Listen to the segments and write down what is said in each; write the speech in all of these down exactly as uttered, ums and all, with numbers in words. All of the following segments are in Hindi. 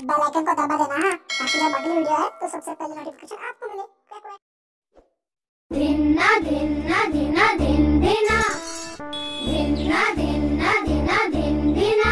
बेल आइकन को दबा देना हाँ, ताकि जब अगली वीडियो है तो सबसे पहले नोटिफिकेशन आपको मिले। धिन्ना धिन्ना धिन्ना धिन धिना धिन्ना धिन्ना धिन्ना धिन धिना।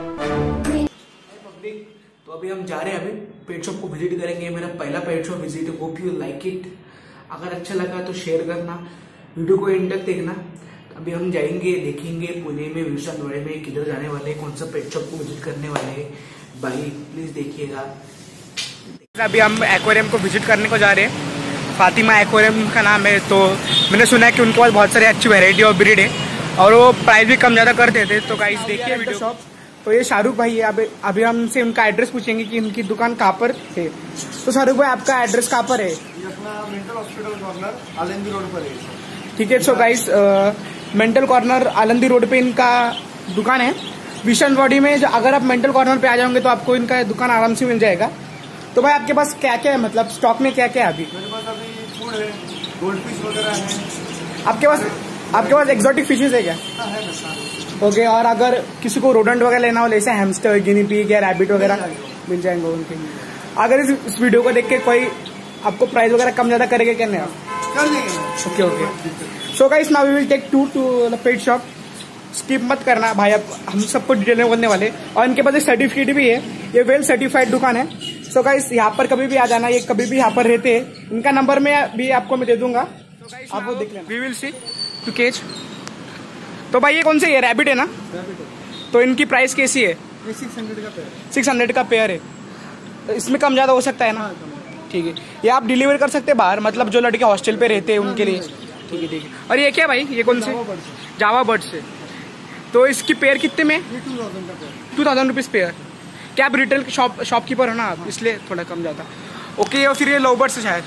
तो अभी हम जा रहे हैं, अभी पेट शॉप को विजिट करेंगे। मेरा पहला pet shop visit, hope you like it. अगर अच्छा लगा तो शेयर करना, वीडियो को एंड तक देखना। अभी हम जाएंगे, देखेंगे पुणे में विश्रांतवाड़ी में किधर जाने वाले, कौन सा पेट शॉप को विजिट करने वाले हैं। भाई प्लीज देखिएगा। अभी हम एक्वेरियम को विजिट करने को जा रहे हैं। फातिमा एक्वेरियम का नाम है। तो मैंने सुना है कि उनके पास बहुत सारी अच्छी वैरायटी और ब्रीड है और वो प्राइस भी कम ज़्यादा करते थे। तो गाइस देखिए वीडियो शॉप। तो ये शाहरुख भाई है। अभी अभी हमसे उनका एड्रेस पूछेंगे कि उनकी दुकान कहाँ पर है। तो शाहरुख भाई आपका एड्रेस कहाँ पर है? अपना mental hospital corner Alandi road पर है। ठीक है। So guys mental corner Alandi road पे इनका दुकान है। विश्रांतवाड़ी में अगर आप मेंटल कॉर्नर पे आ जाओगे तो आपको इनका दुकान आराम से मिल जाएगा। तो भाई आपके पास क्या क्या है, मतलब स्टॉक में क्या क्या है अभी? मेरे पास अभी फूड है, गोल्ड फिश वगैरह है। आपके पास आपके पास एक्सोटिक फिशेज है क्या? हाँ है ना। ओके। और अगर किसी को रोडेंट वगैरह लेना हो, जैसे हैमस्टर, गिनी पिग या रैबिट वगैरह मिल जाएंगे उनके। अगर इस, इस वीडियो को देख के कोई आपको प्राइस वगैरह कम ज्यादा करेगा क्या? नहीं कर देंगे। Okay okay. So guys now we will take to to the pet shop. Skip मत करना भाई, अब हम सबको डिटेल में बोलने वाले। और इनके पास एक सर्टिफिकेट भी है, ये वेल सर्टिफाइड दुकान है। सो गाइस यहाँ पर कभी भी आ जाना, ये कभी भी यहाँ पर रहते हैं। इनका नंबर मैं भी आपको मैं दे दूंगा, आप वो देख लेना। We will see two cage. तो भाई ये कौन से, ये रैबिट है ना? रैबिट है। तो इनकी प्राइस कैसी है? ये सिक्स हंड्रेड का पेयर। सिक्स हंड्रेड का पेयर है। तो इसमें कम ज़्यादा हो सकता है ना? ठीक है। ये आप डिलीवर कर सकते हैं बाहर, मतलब जो लड़के हॉस्टल पे रहते हैं उनके लिए। ठीक है ठीक है। और ये क्या भाई, ये कौन से? जावा बर्ड से। तो इसकी पेयर कितने में? टू थाउजेंड का pair. Two thousand rupees pair. क्या आप रिटेल शॉप शॉपकीपर हो ना आप, इसलिए थोड़ा कम जाता। ओके। और फिर ये लव बर्ड से शायद,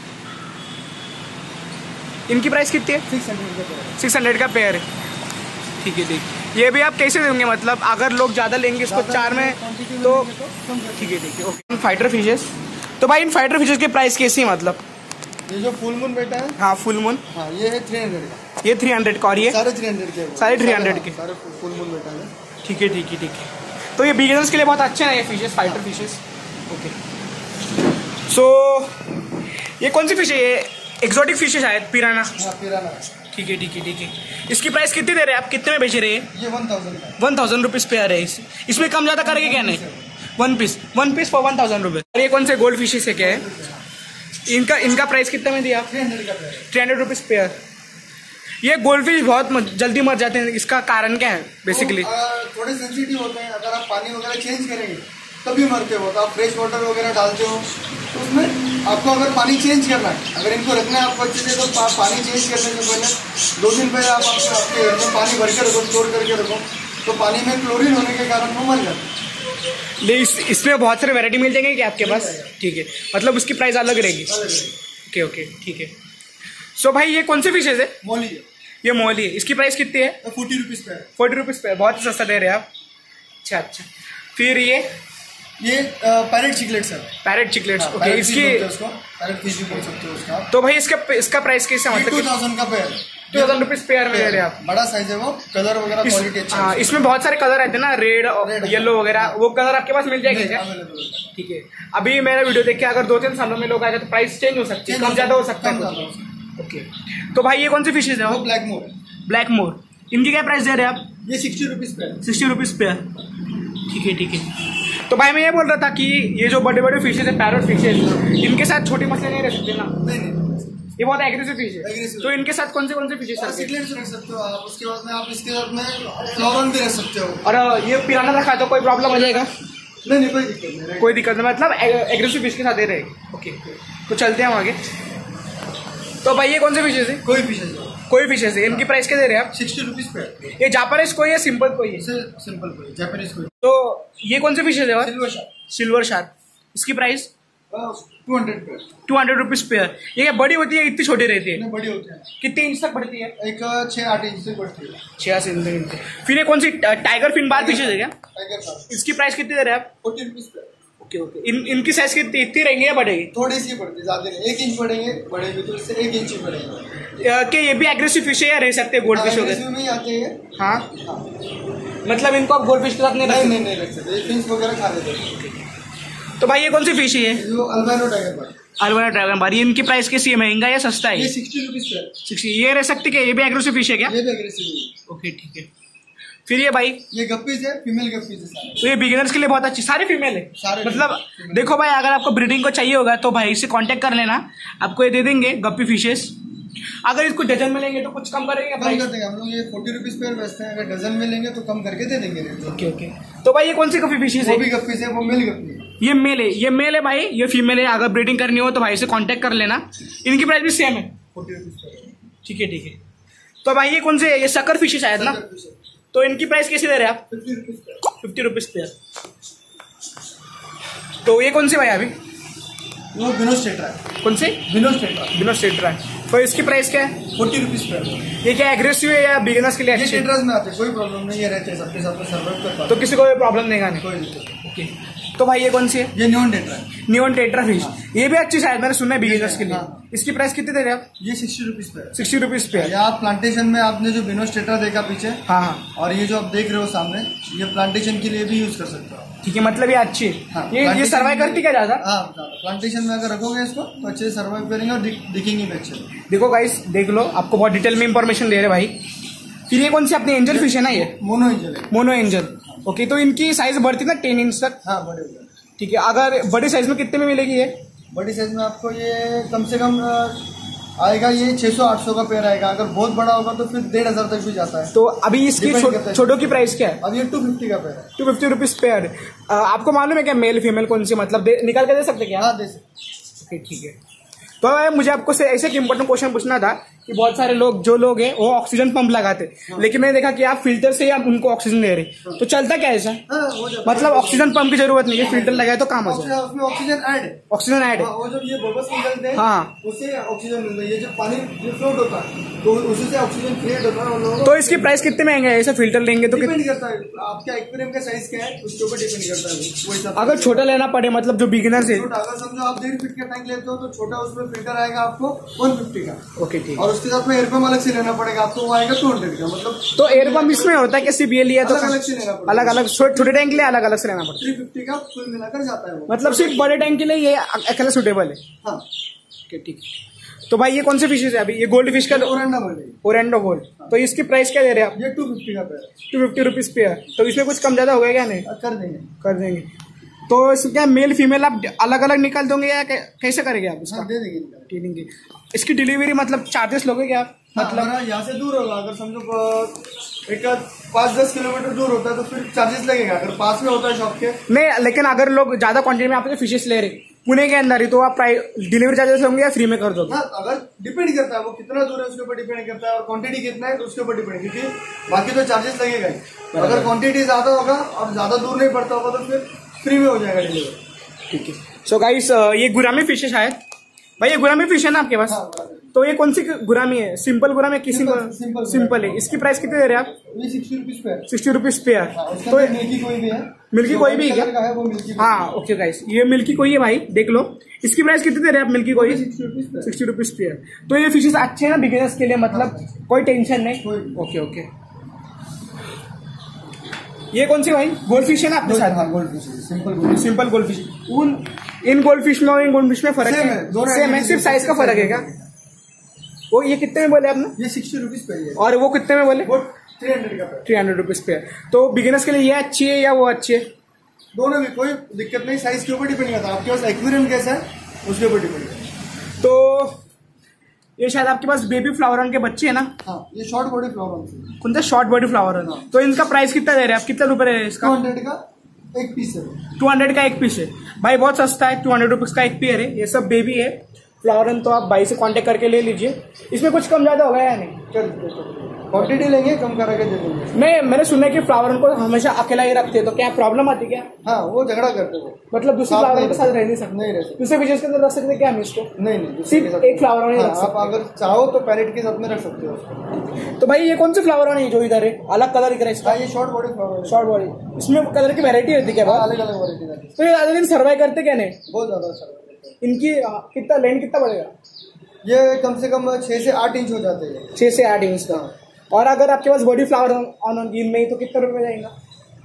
इनकी प्राइस कितनी है? सिक्स हंड्रेड का पेयर। सिक्स हंड्रेड का पेयर है। ठीक है ठीक है। ये भी आप कैसे देंगे, मतलब अगर लोग ज़्यादा लेंगे इसको चार में तो? ठीक है ठीक है। ओके। Fighter fishes. तो भाई इन फाइटर फिशेस की प्राइस कैसी है, मतलब? ये जो फुल मून बेटा है, हाँ फुल मून, हाँ ये है थ्री हंड्रेड का। ये थ्री हंड्रेड का। और ये सारे थ्री हंड्रेड के, सारे थ्री हंड्रेड के सारे फुल मून बेटा है। ठीक है ठीक है ठीक है। तो ये बिगिनर्स के लिए बहुत अच्छे हैं ये fishes, fighter fishes. Okay. So ये कौन सी फिश है? ये एक्सोटिक फिश है शायद, पिराना। हाँ पिराना। ठीक है ठीक है ठीक है। इसकी प्राइस कितनी दे रहे हैं आप, कितने में बेच रहे हैं? ये वन थाउजेंड का। वन थाउजेंड रुपीज़ पेयर है। इस, इसमें कम ज़्यादा करेंगे क्या? नहीं, one piece one piece for one thousand rupees. और ये कौन से गोल्ड फिशेस है, क्या है इनका? इनका प्राइस कितना में दिया? थ्री हंड्रेड का pair. Three hundred rupees pair. ये गोल्ड फिश बहुत मर, जल्दी मर जाते हैं, इसका कारण क्या है बेसिकली? थोड़े सेंसिटिव होते हैं, अगर आप पानी वगैरह चेंज करेंगे तभी मरते हो। तो आप फ्रेश वाटर वगैरह डालते हो तो उसमें आपको अगर पानी चेंज करना है, अगर इनको रखना है आपको अच्छे से, तो पा, पानी चेंज करने से पहले दो दिन पहले आप आपके आपके घर में पानी भर के रखो, स्टोर करके रखो। तो पानी में क्लोरीन होने के कारण वो मर जाते हैं। इस, इसमें बहुत सारे वैरायटी मिल जाएंगे क्या आपके पास? ठीक है, मतलब उसकी प्राइस अलग रहेगी। ओके ओके ठीक है। सो भाई ये कौन से फिशेज है? मोली है। ये मोली है। इसकी प्राइस कितनी है? फोर्टी रुपीज़ पे। फोर्टी रुपीज़ पे, बहुत सस्ता दे रहे हैं आप। अच्छा अच्छा। फिर ये ये पैरेट चिकलेट्स है। Parrot cichlids. ओके। इसकी पैरेट फिश भी बोल सकते हो उसका। तो भाई इसका इसका प्राइस कैसा, मतलब? टू थाउजेंड का pair. Two thousand rupees pair में दे रहे हैं आप। बड़ा साइज है वो, कलर वगैरह क्वालिटी अच्छा है। हाँ इसमें बहुत सारे कलर रहते हैं ना, रेड और येलो वगैरह, वो कलर आपके पास मिल जाएंगे क्या? ठीक है। अभी मेरा वीडियो देख के अगर दो तीन सालों में लोग आ जाए तो प्राइस चेंज हो सकती है, कम ज्यादा हो सकता है। ओके। तो भाई ये कौन सी फिशेज है? वो ब्लैक मोर। ब्लैक मोर। इनकी क्या प्राइस दे रहे हैं आप? ये सिक्सटी रुपीज़ पे। सिक्सटी रुपीज़ पे। ठीक है ठीक है। तो भाई मैं ये बोल रहा था कि ये जो बड़े बड़े फिशेज है, पैरेट फिशेज, इनके साथ छोटी मछली नहीं रह सकते ना? नहीं नहीं, ये बहुत एग्रेसिव फिश है। तो इनके साथ कौन से कौन से फिशेज? सिकलेट्स रख सकते हो आप। उसके बाद में आप इसके साथ में फ्लोरन भी रख सकते हो। और ये पिराना रखा है तो कोई प्रॉब्लम हो जाएगा? नहीं नहीं, कोई दिक्कत नहीं। कोई दिक्कत नहीं, मतलब एग्रेसिव फिश के साथ दे रहे। ओके। तो चलते हैं हम आगे। तो भाई ये कौन से फिशेज है? कोई फिशेज कोई फिशेज है। इनकी प्राइस क्या दे रहे हैं आप? सिक्सटी रुपीज़ पे। ये जापानीज कोई है, सिंपल कोई है? सिंपल कोई, जापानीज कोई। तो ये कौन से फिशेज है? Silver shark. Silver shark. इसकी प्राइस टू हंड्रेड पे। Two hundred rupees pair. ये बड़ी होती है, इतनी छोटी रहती है? बड़ी होती है। कितने इंच तक बढ़ती है? एक छः आठ इंच तक बढ़ती है। छः से इंच। फिर ये कौन सी टाइगर फिन बाल फिशेज है क्या? Tiger shark. इसकी प्राइस कितनी दे रहे हैं आप? फोर्टी रुपीज़ पे। Okay okay. इन इनकी साइज कितनी, इतनी रहेंगे या बढ़ेगी? थोड़ी सी बढ़ती है, ज़्यादा नहीं। एक इंच बढ़ेंगे, बढ़ेगी तो इससे एक इंच ही बढ़ेगा। क्या ये भी एग्रेसिव फिश है या रह सकते हैं गोल्ड फिश वगैरह? नहीं आते हैं। हाँ हाँ। मतलब इनको आप गोल्ड फिश के साथ नहीं नहीं नहीं नहीं रख सकते, फिश वगैरह खा लेते हैं। तो भाई ये कौन सी फिश है? जो अल्बानो टाइगर बार, अल्बानो टाइगर बार, ये इनकी प्राइस कैसी है, महंगा या सस्ता है? ये सिक्सटी रुपीज पे। सिक्सटी। ये रह सकती है, ये भी एग्रेसिव फिश है क्या? ये भी एग्रेसिव है। ओके ठीक है। फिर ये भाई ये गप्पीज है, फीमेल गप्पीज है सारे। तो ये बिगिनर्स के लिए बहुत अच्छी, सारे फीमेल है सारे मतलब। देखो भाई अगर आपको ब्रीडिंग को चाहिए होगा तो भाई से कांटेक्ट कर लेना, आपको ये दे देंगे गप्पी फिशेस। अगर इसको डजन में लेंगे तो कुछ कम करेंगे? कम कर देंगे हम लोग, ये फोर्टी रुपीज पे बेचते हैं, अगर डजन में लेंगे तो कम करके दे देंगे। Okay okay. तो भाई ये कौन सी गप्पी फिशेस है? वो भी गप्पीज है, वो मेल गप्पी है। ये मेल है, ये मेल है भाई, ये फीमेल है। अगर ब्रीडिंग करनी हो तो भाई से कांटेक्ट कर लेना। इनकी प्राइस भी सेम है, फोर्टी रुपीज पे। ठीक है ठीक है। तो भाई ये कौन से, ये सकर फिश शायद ना? तो इनकी प्राइस कैसी दे रहे हैं आप? फिफ्टी रुपीज पे। फिफ्टी रुपीज पे। तो ये कौन सी भाई अभी? वो बिनो स्टेट्रा है। कौन सी? बिनो स्टेट्रा। बिनो स्टेट्रा। तो इसकी प्राइस क्या है? फोर्टी रुपीज पे। ये क्या एग्रेसिव है या बिगिनर्स के लिए ये अच्छी है? स्टेट्रास में आते हैं, कोई प्रॉब्लम नहीं है, रहते हैं सबके साथ में सर्वाइव कर पाते तो किसी को भी प्रॉब्लम नहीं आने? कोई दिक्कत। ओके। तो भाई ये कौन सी है? ये न्यून टेट्रा है। Neon tetra fish. ये भी अच्छी शायद, मैंने सुना है बिगिनर्स के लिए। हाँ। इसकी प्राइस कितनी दे रहे हैं आप? ये सिक्सटी रुपीज पे। सिक्सटी रुपीज पे। ये आप प्लांटेशन में आपने जो बिनो स्टेट्रा देखा पीछे, हाँ हाँ और ये जो आप देख रहे हो सामने, ये प्लांटेशन के लिए भी यूज कर सकते हो। ठीक है, मतलब ये अच्छी है। हाँ, ये ये plantation सर्वाइव में- करती क्या ज्यादा? हाँ, प्लांटेशन में अगर रखोगे इसको तो अच्छे से सर्वाइव करेंगे और दिख- दिखेंगे भी अच्छे। देखो गाइस, देख लो, आपको बहुत डिटेल में इंफॉर्मेशन दे रहे भाई। फिर ये कौन सी अपनी एंजल फिश है ना? ये मोनो एंजल है। Mono angel. ओके, तो इनकी साइज बढ़ती ना टेन इंच तक? हाँ, बड़े हो गए। ठीक है। अगर बड़ी साइज में कितने में मिलेगी ये? बड़ी साइज में आपको ये कम से कम अ, आएगा, ये छह सौ आठ सौ का पेयर आएगा। अगर बहुत बड़ा होगा तो फिर डेढ़ हजार तक भी जाता है। तो अभी इसकी Depend छो, करता है। छोटों की प्राइस क्या है? अब ये टू फिफ्टी का पेयर है। Two fifty rupees pair. आपको मालूम है क्या मेल फीमेल कौन सी, मतलब दे, निकाल के दे सकते क्या? हाँ, दे सकते। ओके ठीक है। तो भाई मुझे आपको से ऐसे एक इम्पोर्टेंट क्वेश्चन पूछना था कि बहुत सारे लोग जो लोग हैं वो ऑक्सीजन पंप लगाते, लेकिन मैंने देखा कि आप फिल्टर से आप उनको ऑक्सीजन दे रहे, तो चलता क्या ऐसा? हाँ, हो जाता है। मतलब ऑक्सीजन पंप की जरूरत नहीं है, फिल्टर लगाए तो काम हो जाए। उसमें ऑक्सीजन ऐड है। ऑक्सीजन ऐड है। हाँ, वो जब ये बबल्स निकलते हैं, हाँ। उससे ऑक्सीजन मिलता है। ये जब पानी फ्लोट होता है तो उसी से ऑक्सीजन क्रिएट होता है उन लोगों को। तो इसकी प्राइस कितने में आएंगे ऐसे फिल्टर लेंगे तो? डिपेंड करता है आपका एक्वेरियम का साइज क्या है, उसके ऊपर डिपेंड करता है वो हिसाब से। अगर छोटा लेना पड़े, मतलब जो बिगिनर्स है। छोटा, अगर समझो आप डेढ़ फीट का टैंक लेते हो तो छोटा उसमें फिल्टर आएगा आपको वन फिफ्टी का। ओके ठीक। और उसके साथ में एयर पंप अलग से लेना पड़ेगा आपको, वो आएगा टू हंड्रेड का। मतलब तो एयर पंप इसमें होता है कि सिर्फ ये लिया तो अलग अलग से लेना पड़ेगा। अलग अलग छोटे टैंक के लिए अलग अलग से लेना पड़ता थ्री फिफ्टी का फुल मिलाकर जाता है वो। है? मतलब सिर्फ बड़े टैंक के लिए ये अकेला सुटेबल है? हाँ, ओके ठीक है। तो भाई ये कौन से फिशेज है अभी? ये गोल्ड फिश का ओरेंडा बोलेगी। Oranda gold. तो इसकी प्राइस क्या दे रहे हैं आप? ये टू फिफ्टी का पेयर टू फिफ्टी रुपीज पे है। तो इसमें कुछ कम ज्यादा होगा क्या? नहीं है, कर देंगे। कर देंगे। तो इसमें क्या मेल फीमेल आप अलग अलग निकाल दोगे या कै- कैसे करेंगे आप इसका हाँ, दे देंगे इनका। ट्रेनिंग की? इसकी डिलीवरी मतलब चार्जेस लोगे क्या आप? मतलब मतलब यहाँ से दूर होगा, अगर समझो अ, एक पाँच दस किलोमीटर दूर होता है तो फिर चार्जेस लगेगा। अगर पास में होता है शॉप के, नहीं, लेकिन अगर लोग ज्यादा क्वांटिटी में आपसे फिशेस ले रहे पुणे के अंदर ही, तो आप प्राइस डिलीवरी चार्जेस होंगे या फ्री में कर दोगे? हाँ, अगर डिपेंड करता है वो कितना दूर है उसके ऊपर डिपेंड करता है, और क्वांटिटी कितना है उसके ऊपर डिपेंड, क्योंकि बाकी तो चार्जेस लगेगा ही। अगर क्वांटिटी ज्यादा होगा और ज्यादा दूर नहीं पड़ता होगा तो फिर फ्री में हो जाएगा डिलीवरी। ठीक है। सो गाइस, ये गुरामी फिश है शायद। भाई ये गुरामी फिश है ना आपके पास? हाँ, तो ये कौन सी गुरामी है? सिंपल गुरामी है कि सिंपल- सिंपल? सिंपल सिंपल है। इसकी प्राइस कितने दे रहे हैं आप? ये सिक्सटी रुपीज पे है। Sixty rupees pair. उसका तो तो मिल्की कोई भी है। मिल्की जो कोई भी है white क्या? कलर का है वो मिल्की कोई हाँ ओके गाइस, ये मिल्की कोई है भाई, देख लो। इसकी प्राइस कितनी दे रहे हैं आप मिल्की कोई? सिक्सटी रुपीज पे। Sixty rupees pair. तो ये फिशेस अच्छे हैं ना बिगिनर्स के लिए, मतलब कोई टेंशन नहीं? कोई- ओके ओके। ये कौन सी भाई? गोल्ड फिश है ना आपके साथ? हाँ, गोल्ड फिश है, simple gold. Simple gold fish. उन इन गोल्ड फिश में और इन गोल्ड फिश में फर्क Same है? है, दोनों सेम है, सिर्फ साइज का फर्क है क्या? वो ये कितने में बोले आपने? ये सिक्सटी रुपीज पे है और वो कितने में बोले? वो थ्री हंड्रेड का pair. Three hundred rupees pair. तो बिगिनर्स के लिए ये अच्छी है या वो अच्छी है? दोनों भी कोई दिक्कत नहीं, साइज के ऊपर डिपेंड करता है। आपके पास एक्वेरियम कैसा है उसके ऊपर डिपेंड करता है। तो ये शायद आपके पास बेबी फ्लावर के बच्चे है ना? हाँ, ये शॉर्ट बॉडी फ्लावर कौन सा? शॉर्ट बॉडी फ्लावर है। तो इनका प्राइस कितना दे रहे हैं आप? कितना रुपए है टू इसका? हंड्रेड का एक पीस है। टू हंड्रेड का एक पीस है भाई, बहुत सस्ता है। टू हंड्रेड रुपीज का एक पेयर है। ये सब बेबी है फ्लावर, तो आप भाई से कांटेक्ट करके ले लीजिए। इसमें कुछ कम ज्यादा होगा या नहीं? क्वांटिटी लेंगे कम करा के दे देंगे। मैं मैंने सुना है कि फ्लावर को हमेशा अकेला ही रखते हैं, तो क्या प्रॉब्लम आती है क्या? हाँ, वो झगड़ा करते हो। मतलब दूसरे साथ फ्लावर नहीं के साथ रह नहीं सकते? नहीं रह सकते। दूसरे फिशेस के अंदर रख सकते क्या हम इसको? नहीं नहीं, दूसरे के सिर्फ साथ- एक फ्लावर नहीं हाँ, रख आप सकते? अगर चाहो तो पैरेट के साथ में रख सकते हो उसको। तो भाई ये कौन से फ्लावर नहीं जो इधर है? अलग कलर दिख रहा है इसका? हाँ, ये शॉर्ट बॉडी फ्लावर है। Short body. इसमें कलर की वेरायटी होती है क्या? बहुत अलग अलग वैरायटी है। तो ये ज्यादा दिन सर्वाइव करते क्या नहीं? बहुत ज्यादा अच्छा। इनकी आ, कितना लेंथ कितना बढ़ेगा? ये कम से कम छह से आठ इंच हो जाते हैं। छह से आठ इंच का। और अगर आपके पास बॉडी फ्लावर ऑन ऑन गिन में ही तो कितने रुपए में जाएगा?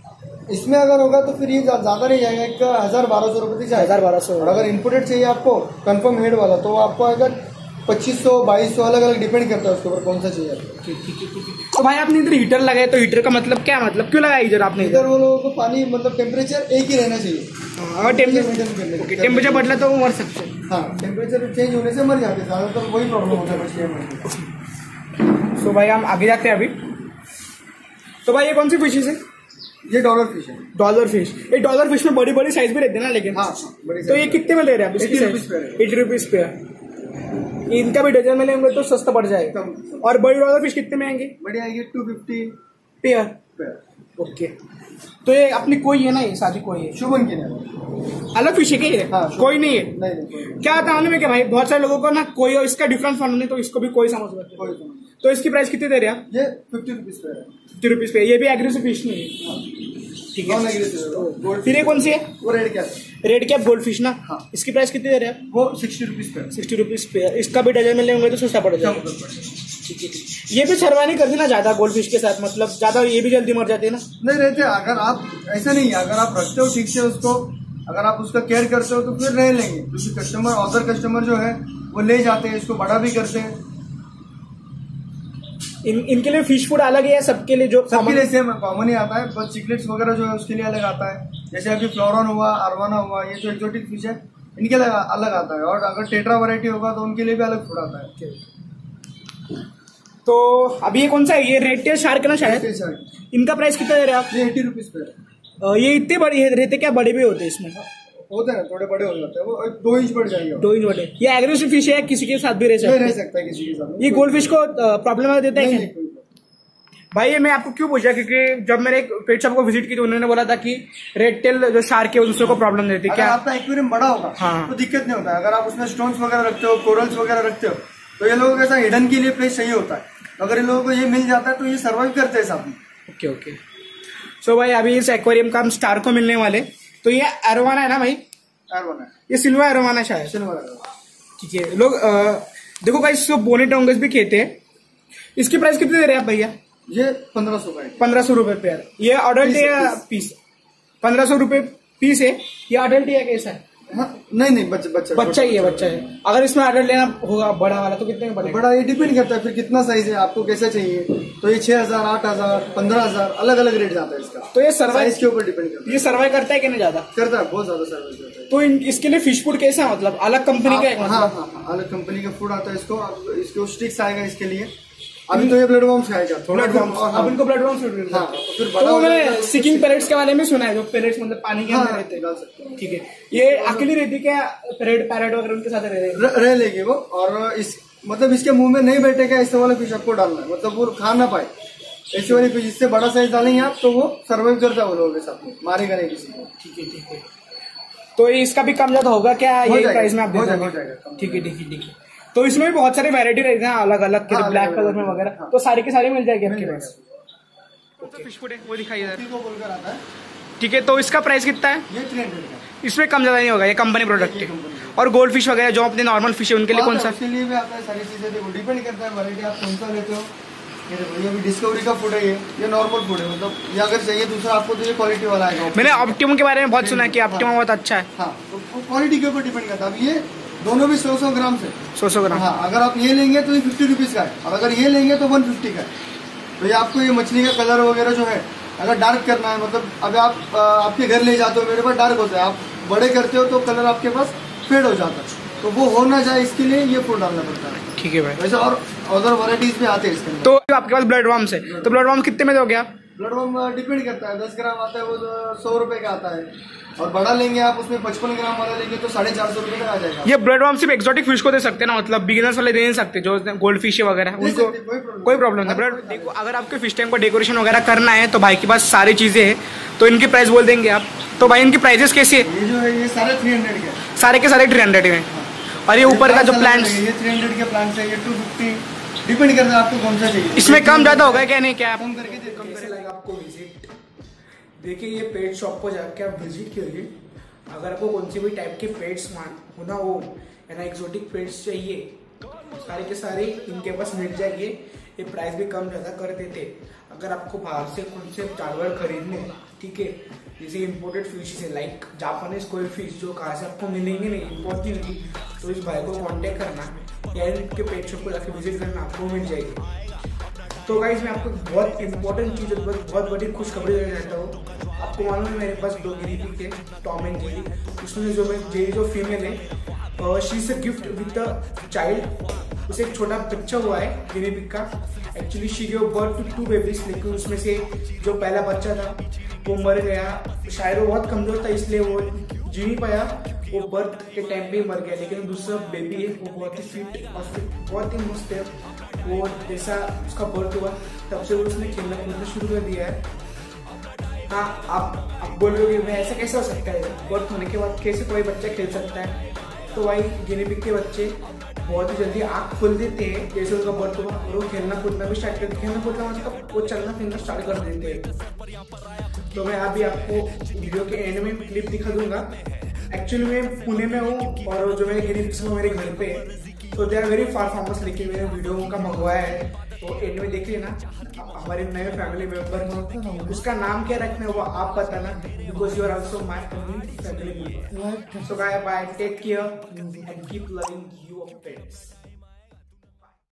इसमें अगर होगा तो फिर ये ज्या- ज्यादा नहीं जाएगा, एक हजार बारह सौ रुपये चाहिए, हजार बारह सौ। और अगर इम्पोर्टेड चाहिए आपको कंफर्म हेड वाला तो आपको अगर पच्चीस सौ बाईस सौ अलग अलग डिपेंड करता है उसके ऊपर कौन सा चाहिए आपको। ठीक ठीक ठीक ठीक। तो भाई आपने इधर हीटर लगाया, तो हीटर का मतलब क्या, मतलब क्यों लगाया इधर आपने? इधर वो लोगों को पानी मतलब टेम्परेचर एक ही रहना चाहिए, हाँ, टेम्परेचर टेम्परेचर बदला तो वो मर सकते हैं। हाँ, टेम्परेचर चेंज होने से मर जाते हैं ज्यादातर, वही प्रॉब्लम होता है मछलियों में। तो भाई हम आगे जाते हैं अभी। तो भाई ये कौन सी फिशेज है? ये डॉलर फिश है। Dollar fish. ये डॉलर फिश में बड़ी बड़ी साइज भी रहती है ना लेकिन? हाँ, बड़ी तो ये कितने में ले रहे हैं आप? अस्सी रुपीस पे। एटी रुपीज पे। इनका भी डजन में लेंगे तो सस्ता पड़ जाएगा। और बड़ी डॉलर फिश कितने में आएंगे? बड़ी आएगी two fifty pair. Pair. Okay. तो ये अपनी कोई है ना, ये शादी कोई है? शुभन की नहीं, अलग फिश है क्या ये? हाँ, कोई नहीं है? नहीं नहीं कोई नहीं। क्या आता है में क्या भाई, बहुत सारे लोगों को ना कोई और इसका डिफरेंस मालूम नहीं, तो इसको भी कोई समझ में। कोई समझ। तो इसकी प्राइस कितनी दे रहे हैं आप? ये फिफ्टी रुपीज पे है। फिफ्टी रुपीज पे। ये भी एग्रेसिव फिश नहीं है? ठीक नॉन है। Aggressive gold. फिर ये कौन सी है? वो red cap. Red cap gold fish ना? हाँ। इसकी प्राइस कितनी दे रहे हैं आप? वो सिक्सटी रुपीज पे। सिक्सटी रुपीज पे। इसका भी डजन में लेंगे तो सस्ता पड़ जाएगा। ठीक है ठीक। ये भी सरवानी करती ना ज्यादा गोल्ड फिश के साथ, मतलब ज्यादा ये भी जल्दी मर जाती है ना? नहीं रहते, अगर आप ऐसा नहीं है, अगर आप रखते हो ठीक से उसको, अगर आप उसका केयर करते हो तो फिर रह लेंगे, क्योंकि कस्टमर अदर कस्टमर जो है वो ले जाते हैं, इसको बड़ा भी करते हैं। इन इनके लिए फिश फूड अलग है या सबके लिए? जो सबके लिए सेम कॉमन ही आता है, बस चिकलेट्स वगैरह जो है उसके लिए अलग आता है। जैसे अभी फ्लोरन हुआ, अरवाना हुआ, ये जो एक्सोटिक फिश है इनके लिए अलग आता है। और अगर टेट्रा वैरायटी होगा तो उनके लिए भी अलग फूड आता है। तो अभी ये कौन सा है? ये रेड टेल शार्क है ना शायद? इनका प्राइस कितना दे रहे हैं आप? ये एटी रुपीज पे है। अ, ये इतने बड़े रहते क्या? बड़े भी होते हैं इसमें? होते हैं, थोड़े बड़े हो जाते हैं, वो दो इंच बढ़ जाएंगे। दो इंच बड़े। ये एग्रेसिव फिश है, किसी के साथ भी रह नहीं सकता रह है? सकता है किसी के साथ। ये गोल्ड फिश को प्रॉब्लम देता है नहीं, क्या? नहीं, कोई भाई ये मैं आपको क्यों पूछा, क्योंकि जब मैंने पेट शॉप को विजिट की तो उन्होंने बोला था कि रेड टेल जो शार्क है उसको प्रॉब्लम देती है। अगर क्या आपका एक्वेरियम बड़ा होगा हाँ। तो दिक्कत नहीं होता है। अगर आप उसमें स्टोन्स वगैरह रखते हो, कोरल्स वगैरह रखते हो, तो ये लोगों के साथ हिडन के लिए प्लेस चाहिए होता है। अगर इन लोगों को ये मिल जाता है तो ये सर्वाइव करते हैं साथ में। Okay okay. सो भाई अभी इस एक्वेरियम का हम स्टार को मिलने वाले। तो ये एरोवाना है ना भाई? एरोवाना है। ये सिल्वर एरोवाना शायद। सिल्वर। ठीक है। लोग अ, देखो भाई इसको बोनेट ऑंगस भी कहते हैं। इसकी प्राइस कितनी दे रहे हैं आप भैया? ये पंद्रह सौ का है। पंद्रह सौ रुपए पेयर। ये अडल्ट है या पीस? पंद्रह सौ रुपए पीस है। ये अडल्ट है कैसा है? हाँ, नहीं नहीं बच्चा बच्चा बच्चा ही है, बच्चा है। अगर इसमें अडल्ट लेना होगा बड़ा वाला तो कितने में पड़ेगा? बड़ा ये डिपेंड करता है फिर कितना साइज है, आपको कैसा चाहिए। तो ये छह हजार आठ हजार पंद्रह हजार अलग अलग रेट जाता है इसका। तो ये सर्वाइव साइज के ऊपर डिपेंड करता है। ये सर्वाइव करता है कि नहीं ज्यादा? करता है, बहुत ज्यादा सर्विस करता है। तो इन, इसके लिए फिश फूड कैसा, मतलब अलग कंपनी का है? हाँ हाँ हाँ, अलग कंपनी का फूड आता है इसको। अब इसको स्टिक्स आएगा इसके लिए। अभी तो ये ब्लड वॉर्म्स खाएगा थोड़ा। Blood worms. अब इनको ब्लड वॉर्म्स मिल रहा हाँ, है। तो फिर तो बड़ा हो मैंने जाएगा। सिकिंग पेरेट्स के बारे में सुना है, जो पेरेट्स मतलब पानी के अंदर हाँ, रहते डाल सकते हैं। हैं। ठीक है। ये अकेली रहती है क्या? पेरेट पैरेट वगैरह उनके साथ रह रहे हैं? र- रह लेगी वो। और इस मतलब इसके मुंह में नहीं बैठेगा ऐसे वाला फिश आपको डालना है, मतलब वो खा ना पाए ऐसे वाली फिश। इससे बड़ा साइज डालेंगे आप तो वो सर्वाइव करता है वो लोगों के साथ में, मारेगा नहीं किसी को। ठीक है ठीक है। तो इसका भी कम ज्यादा होगा क्या हो ये जाएगा, प्राइस में आप हो दे जाएगा, दोगे? हो जाएगा। ठीक है ठीक है ठीक है। तो इसमें भी बहुत सारी वैरायटी रहती है अलग अलग के, हाँ, ब्लैक अलग- कलर में अलग- वगैरह। हाँ। तो सारी के सारी मिल जाएगी आपके मिल पास? फिश फूड है वो दिखाइए इधर। को बोलकर आता है। ठीक है। तो इसका प्राइस कितना है? ये थ्री हंड्रेड का। इसमें कम ज्यादा नहीं होगा, ये कंपनी प्रोडक्ट ये है। कंपनी। और गोल्ड फिश वगैरह जो अपने नॉर्मल फिश है उनके लिए कौन सा? उसके लिए भी आता है, सारी चीजें देखो डिपेंड करता है वैरायटी आप कौन सा लेते हो। ये देखो, ये अभी डिस्कवरी का फूड है, ये ये नॉर्मल फूड है, मतलब ये अगर चाहिए दूसरा आपको तो ये क्वालिटी वाला आएगा। मैंने ऑप्टिमम के बारे में बहुत सुना है कि ऑप्टिमम बहुत अच्छा है। हाँ, तो क्वालिटी के ऊपर डिपेंड करता है। अब ये दोनों भी सौ सौ ग्राम से। सौ सौ ग्राम। हाँ, अगर आप ये लेंगे तो ये फिफ्टी रुपीज का है, और अगर ये लेंगे तो वन फिफ्टी का है। तो ये आपको ये मछली का कलर वगैरह जो है अगर डार्क करना है, मतलब अब आप आ, आपके घर ले जाते हो, मेरे पास डार्क होता है, आप बड़े करते हो तो कलर आपके पास फेड हो जाता है, तो वो हो ना जाए इसके लिए ये फूड डालना पड़ता है। ठीक है भाई। वैसे और अदर वैराइटीज भी आते हैं इसके अंदर। तो आपके पास ब्लड वॉर्म्स है, तो ब्लड वॉर्म कितने में दोगे आप? ब्लड वॉर्म डिपेंड करता है, दस ग्राम आता है वो सौ रुपए का आता है, और बड़ा लेंगे आप उसमें पचपन ग्राम वाला लेंगे तो साढ़े चार सौ रुपए का आ जाएगा। ये ब्लड वॉर्म सिर्फ एक्सोटिक फिश को दे सकते हैं ना, मतलब बिगिनर्स वाले दे नहीं सकते जो गोल्ड फिश वगैरह दे उनको? सकते, कोई प्रॉब्लम कोई प्रॉब्लम नहीं। ब्लड देखो, अगर आपके फिश टैंक को डेकोरेशन वगैरह करना है तो भाई के पास सारी चीजें हैं, तो इनकी प्राइस बोल देंगे आप। तो भाई इनकी प्राइजेस कैसी है? ये जो है ये सारे थ्री हंड्रेड के, सारे के सारे थ्री हंड्रेड में। और ये ऊपर का जो प्लांट्स, ये थ्री हंड्रेड के प्लांट्स है, ये टू फिफ्टी, डिपेंड करता है आपको कौन सा चाहिए। इसमें कम ज्यादा होगा क्या? नहीं क्या कम करके दे- कैसे लगा आपको विजिट? देखिए ये पेट शॉप को जाके आप विजिट करिए। अगर आपको कौन सी भी टाइप के पेट्स होना हो या ना एक्सोटिक पेट्स चाहिए, सारे के सारे इनके पास मिल जाएंगे। ये प्राइस भी कम ज़्यादा कर देते। अगर आपको बाहर से खुद से जानवर खरीदने, ठीक है, जैसे इम्पोर्टेड फिश है लाइक जापानीज कोई फिश जो कहाँ से आपको मिलेंगे नहीं, इम्पोर्ट नहीं होगी, तो इस भाई को कांटेक्ट करना या इनके पेट शॉप को जाकर विजिट करना, आपको मिल जाएगी। तो गाइज मैं आपको बहुत इंपॉर्टेंट चीज़ बहुत बड़ी खुशखबरी देना चाहता हूँ। आपको मालूम है मेरे पास दो गिनी पिग है, टॉम एंड जेरी। उसमें जो मैं जेरी जो फीमेल है, she is a gift with a child. उसे एक छोटा बच्चा हुआ है गिनी पिग का। Actually she give birth to two babies, लेकिन उसमें से जो पहला बच्चा था वो मर गया। शायद वो बहुत कमजोर था इसलिए वो जी नहीं पाया, वो बर्थ के टाइम पे ही मर गया। लेकिन दूसरा बेबी है वो बहुत ही फिट और फिट बहुत ही मस्त है। वो जैसा उसका बर्थ हुआ तब से वो उसने खेलना कूदना शुरू कर दिया है। हाँ, आप आप बोल रहे हो मैं ऐसा कैसे हो सकता है, बर्थ होने के बाद कैसे कोई बच्चा खेल सकता है? तो भाई गिनी पिग के बच्चे बहुत ही जल्दी आँख खोल देते हैं जैसे उनका बर्थ हुआ, और वो खेलना कूदना भी स्टार्ट करते। खेलना कूदना मतलब वो चलना फिरना स्टार्ट कर देते हैं। तो मैं अभी आपको वीडियो के एंड में क्लिप दिखा दूंगा। एक्चुअली मैं पुणे में हूँ और जो मेरे गिनी पिग्स मेरे घर पे है, तो they are very far farmers, लेकिन मैंने वीडियो उनका मंगवाया है, तो एंड में देख लेना। हमारे नए फैमिली मेंबर, उसका नाम क्या रखना है वो आप बताना, because you are also my family member. So bye bye, take care and keep loving your pets.